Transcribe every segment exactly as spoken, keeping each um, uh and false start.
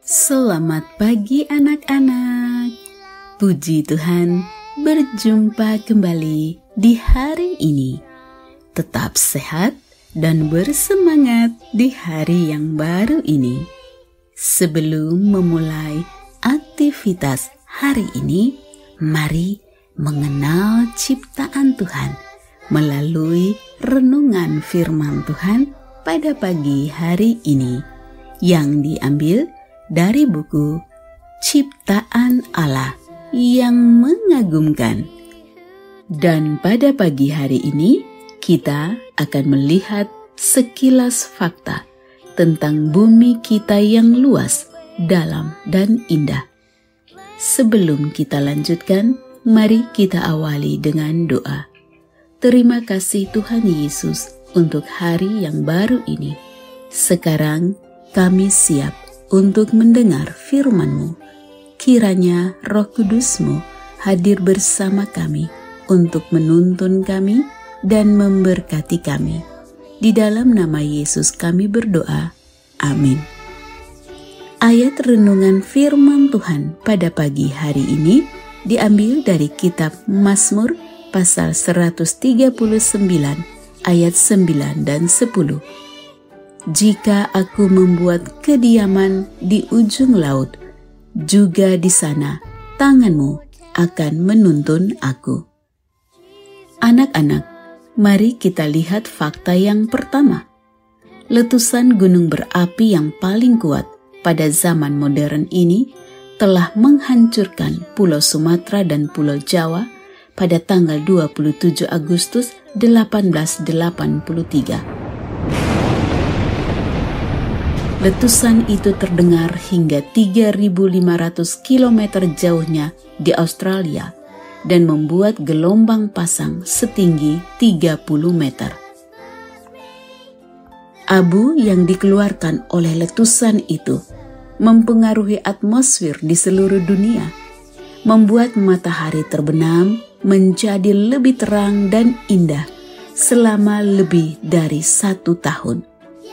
Selamat pagi anak-anak. Puji Tuhan, berjumpa kembali di hari ini. Tetap sehat dan bersemangat di hari yang baru ini. Sebelum memulai aktivitas hari ini, mari mengenal ciptaan Tuhan melalui renungan firman Tuhan pada pagi hari ini yang diambil dari buku Ciptaan Allah yang Mengagumkan. Dan pada pagi hari ini kita akan melihat sekilas fakta tentang bumi kita yang luas, dalam, dan indah. Sebelum kita lanjutkan, mari kita awali dengan doa. Terima kasih Tuhan Yesus untuk hari yang baru ini. Sekarang kami siap untuk mendengar firman-Mu. Kiranya Roh Kudus-Mu hadir bersama kami untuk menuntun kami dan memberkati kami. Di dalam nama Yesus kami berdoa. Amin. Ayat renungan firman Tuhan pada pagi hari ini diambil dari kitab Mazmur pasal seratus tiga puluh sembilan ayat sembilan dan sepuluh. Jika aku membuat kediaman di ujung laut, juga di sana tangan-Mu akan menuntun aku. Anak-anak, mari kita lihat fakta yang pertama. Letusan gunung berapi yang paling kuat pada zaman modern ini telah menghancurkan Pulau Sumatera dan Pulau Jawa pada tanggal dua puluh tujuh Agustus delapan belas delapan puluh tiga. Letusan itu terdengar hingga tiga ribu lima ratus kilometer jauhnya di Australia dan membuat gelombang pasang setinggi tiga puluh meter. Abu yang dikeluarkan oleh letusan itu mempengaruhi atmosfer di seluruh dunia, membuat matahari terbenam menjadi lebih terang dan indah selama lebih dari satu tahun.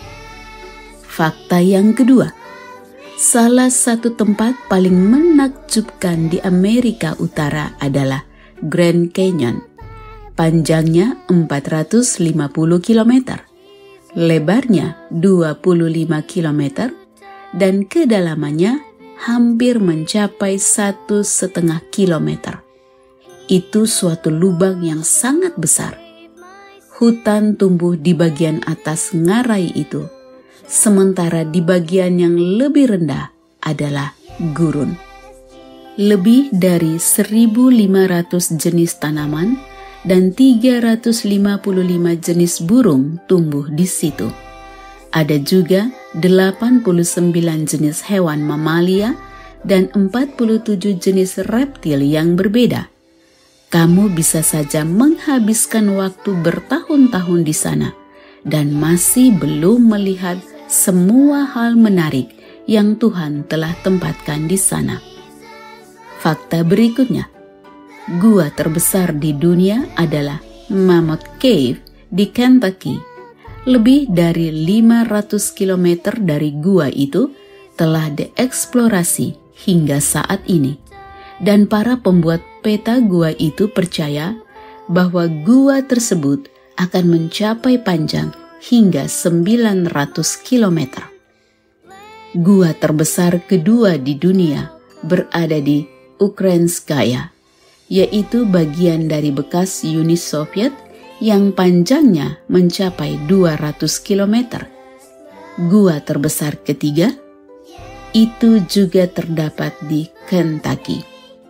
Fakta yang kedua, salah satu tempat paling menakjubkan di Amerika Utara adalah Grand Canyon. Panjangnya empat ratus lima puluh kilometer, lebarnya dua puluh lima kilometer, dan kedalamannya hampir mencapai satu setengah kilometer. Itu suatu lubang yang sangat besar. Hutan tumbuh di bagian atas ngarai itu, sementara di bagian yang lebih rendah adalah gurun. Lebih dari seribu lima ratus jenis tanaman dan tiga ratus lima puluh lima jenis burung tumbuh di situ. Ada juga delapan puluh sembilan jenis hewan mamalia dan empat puluh tujuh jenis reptil yang berbeda. Kamu bisa saja menghabiskan waktu bertahun-tahun di sana dan masih belum melihat semua hal menarik yang Tuhan telah tempatkan di sana. Fakta berikutnya, gua terbesar di dunia adalah Mammoth Cave di Kentucky. Lebih dari lima ratus kilometer dari gua itu telah dieksplorasi hingga saat ini, dan para pembuat peta gua itu percaya bahwa gua tersebut akan mencapai panjang hingga sembilan ratus kilometer. Gua terbesar kedua di dunia berada di Ukrainskaya, yaitu bagian dari bekas Uni Soviet yang panjangnya mencapai dua ratus kilometer. Gua terbesar ketiga itu juga terdapat di Kentucky.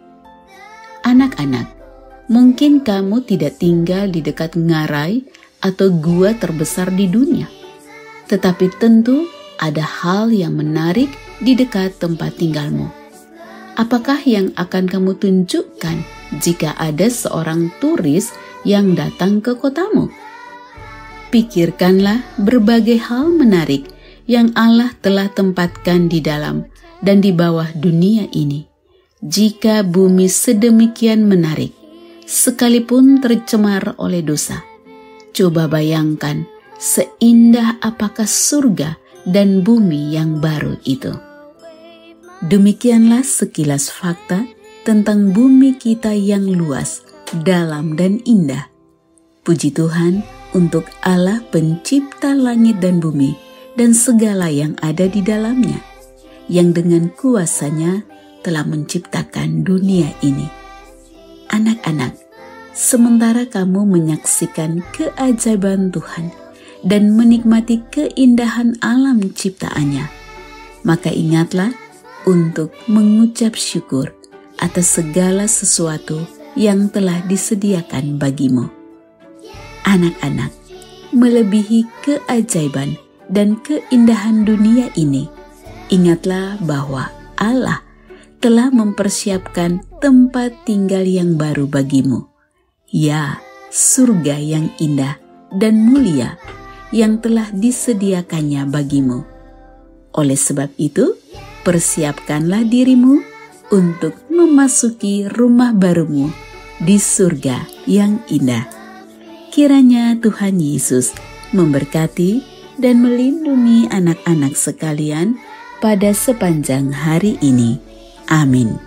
Anak-anak, mungkin kamu tidak tinggal di dekat ngarai atau gua terbesar di dunia, tetapi tentu ada hal yang menarik di dekat tempat tinggalmu. Apakah yang akan kamu tunjukkan jika ada seorang turis yang datang ke kotamu? Pikirkanlah berbagai hal menarik yang Allah telah tempatkan di dalam dan di bawah dunia ini. Jika bumi sedemikian menarik, sekalipun tercemar oleh dosa, coba bayangkan seindah apakah surga dan bumi yang baru itu. Demikianlah sekilas fakta tentang bumi kita yang luas, dalam dan indah. Puji Tuhan untuk Allah pencipta langit dan bumi dan segala yang ada di dalamnya, yang dengan kuasanya telah menciptakan dunia ini. Anak-anak, sementara kamu menyaksikan keajaiban Tuhan dan menikmati keindahan alam ciptaannya, maka ingatlah untuk mengucap syukur atas segala sesuatu yang telah disediakan bagimu. Anak-anak, melebihi keajaiban dan keindahan dunia ini, ingatlah bahwa Allah telah mempersiapkan tempat tinggal yang baru bagimu. Ya, surga yang indah dan mulia yang telah disediakannya bagimu. Oleh sebab itu, persiapkanlah dirimu untuk memasuki rumah barumu di surga yang indah. Kiranya Tuhan Yesus memberkati dan melindungi anak-anak sekalian pada sepanjang hari ini. Amin.